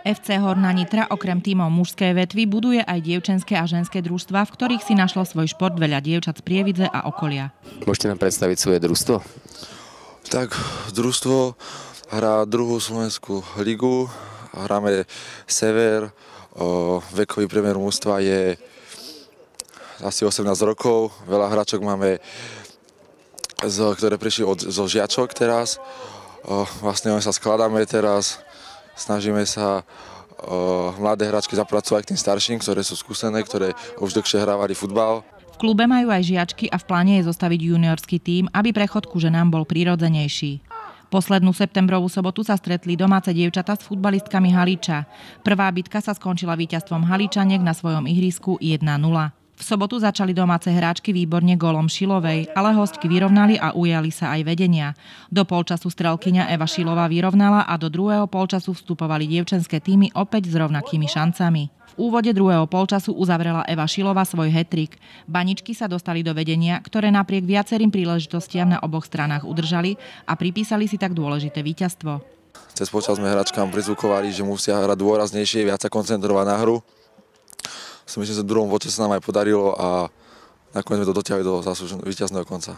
FC Horná Nitra okrem tímov mužskej vetvy buduje aj dievčenské a ženské družstvá, v ktorých si našlo svoj šport veľa dievčat z Prievidze a okolia. Môžete nám predstaviť svoje družstvo? Tak, družstvo hrá druhú slovenskú ligu, hráme Sever, vekový priemer mužstva je asi 18 rokov, veľa hráčok máme, ktoré prišli zo žiačok teraz, vlastne sa skladáme teraz, snažíme sa mladé hráčky zapracovať k tým starším, ktoré sú skúsené, ktoré už dlhšie hrávali futbal. V klube majú aj žiačky a v pláne je zostaviť juniorský tím, aby prechod ku ženám bol prirodzenejší. Poslednú septembrovú sobotu sa stretli domáce dievčatá s futbalistkami Halíča. Prvá bitka sa skončila víťazstvom Halíčaniek na svojom ihrisku 1-0. V sobotu začali domáce hráčky výborne gólom Šilovej, ale hostky vyrovnali a ujali sa aj vedenia. Do polčasu strelkyňa Eva Šilová vyrovnala a do druhého polčasu vstupovali dievčenské týmy opäť s rovnakými šancami. V úvode druhého polčasu uzavrela Eva Šilová svoj hat-trick. Baničky sa dostali do vedenia, ktoré napriek viacerým príležitostiam na oboch stranách udržali a pripísali si tak dôležité víťazstvo. Cez počas sme hráčkám prizvukovali, že musia hrať dôraznejšie, viac sa koncentrovať na hru. Myslím, že v druhom počase sa nám aj podarilo a nakoniec sme to dotiahli do víťazného konca.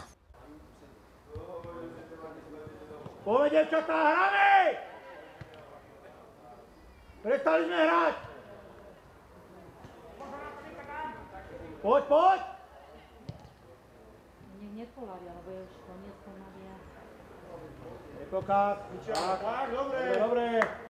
Poď, devčatá, hráme! Prestali sme hrať! Poď! Nech nepolavia, lebo je už koniec pomalia. Tak, dobre.